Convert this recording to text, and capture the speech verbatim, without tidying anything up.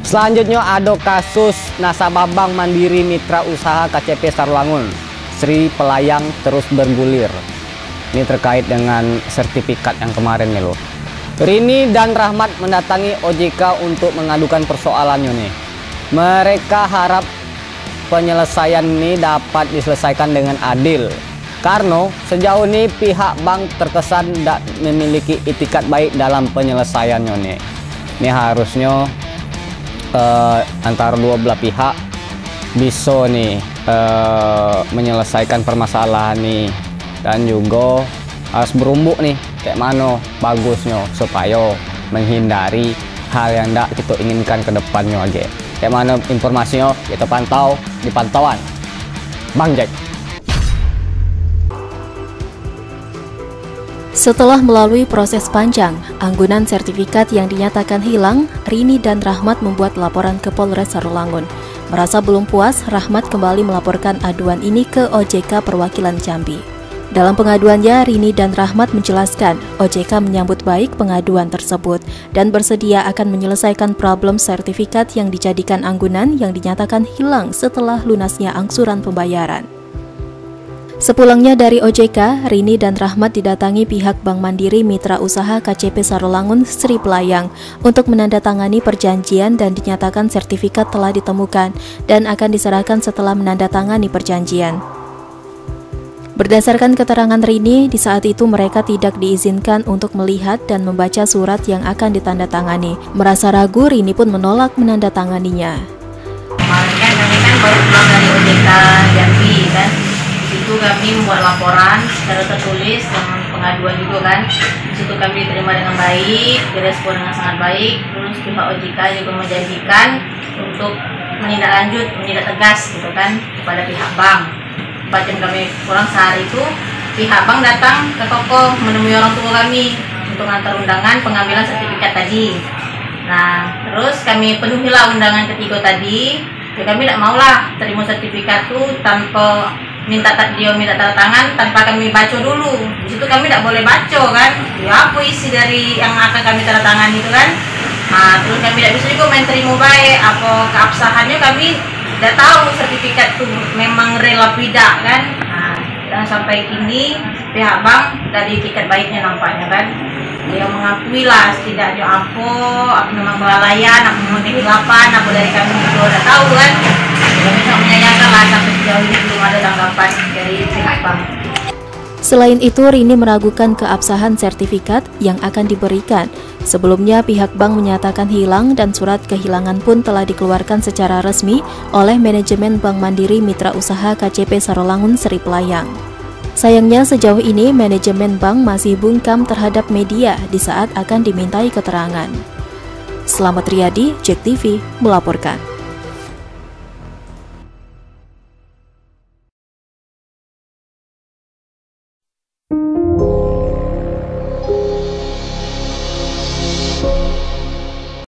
Selanjutnya ada kasus nasabah Bank Mandiri Mitra Usaha K C P Sarolangun, Sri Pelayang terus bergulir. Ini terkait dengan sertifikat yang kemarin nih loh. Rini dan Rahmat mendatangi O J K untuk mengadukan persoalannya nih. Mereka harap penyelesaian ini dapat diselesaikan dengan adil. Karena sejauh ini pihak bank terkesan tidak memiliki itikat baik dalam penyelesaiannya nih. Ini harusnya Uh, antara dua belah pihak bisa nih uh, menyelesaikan permasalahan nih, dan juga harus berumbuk nih kayak mana bagusnya supaya menghindari hal yang tidak kita inginkan ke depannya aja. Kayak mana informasinya kita pantau di pantauan Bang Jack. Setelah melalui proses panjang, anggunan sertifikat yang dinyatakan hilang, Rini dan Rahmat membuat laporan ke Polres Sarolangun. Merasa belum puas, Rahmat kembali melaporkan aduan ini ke O J K Perwakilan Jambi. Dalam pengaduannya, Rini dan Rahmat menjelaskan O J K menyambut baik pengaduan tersebut dan bersedia akan menyelesaikan problem sertifikat yang dijadikan anggunan yang dinyatakan hilang setelah lunasnya angsuran pembayaran. Sepulangnya dari O J K, Rini dan Rahmat didatangi pihak Bank Mandiri Mitra Usaha K C P Sarolangun Sri Pelayang untuk menandatangani perjanjian dan dinyatakan sertifikat telah ditemukan dan akan diserahkan setelah menandatangani perjanjian. Berdasarkan keterangan Rini, di saat itu mereka tidak diizinkan untuk melihat dan membaca surat yang akan ditandatangani. Merasa ragu, Rini pun menolak menandatanganinya. Kemarin kan kami kan baru pulang dari O J K Jambi kan. Itu kami membuat laporan secara tertulis dengan pengaduan juga kan. Di situ kami diterima dengan baik, direspon dengan sangat baik. Terus pihak O J K juga menjanjikan untuk menindaklanjut, menindak tegas gitu kan kepada pihak bank. Empat jam kami pulang sehari itu, pihak bank datang ke toko menemui orang tua kami untuk mengantar undangan pengambilan sertifikat tadi. Nah, terus kami penuhilah undangan ketiga tadi. Ya, kami tidak maulah terima sertifikat itu tanpa minta dia minta tanda tangan tanpa kami baca dulu. Di situ kami tidak boleh baca kan. Ya apa isi dari yang akan kami tanda tangan itu kan. Nah, terus kami tidak bisa juga main terima baik apa keabsahannya, kami tidak tahu sertifikat itu memang rela tidak kan. Nah, dan sampai kini pihak bank dari tiket baiknya nampaknya kan. Dia mengakui lah setidaknya apa, apa memang kelalaian, apa memang kehilapan, apa dari kami juga udah tahu kan. Kami sangat menyayangkan lah sampai sejauh ini belum ada tanggapan dari pihak bank. Selain itu, Rini meragukan keabsahan sertifikat yang akan diberikan. Sebelumnya, pihak bank menyatakan hilang dan surat kehilangan pun telah dikeluarkan secara resmi oleh manajemen Bank Mandiri Mitra Usaha K C P Sarolangun Sri Pelayang. Sayangnya sejauh ini manajemen bank masih bungkam terhadap media di saat akan dimintai keterangan. Selamat Riyadi, Jack T V melaporkan.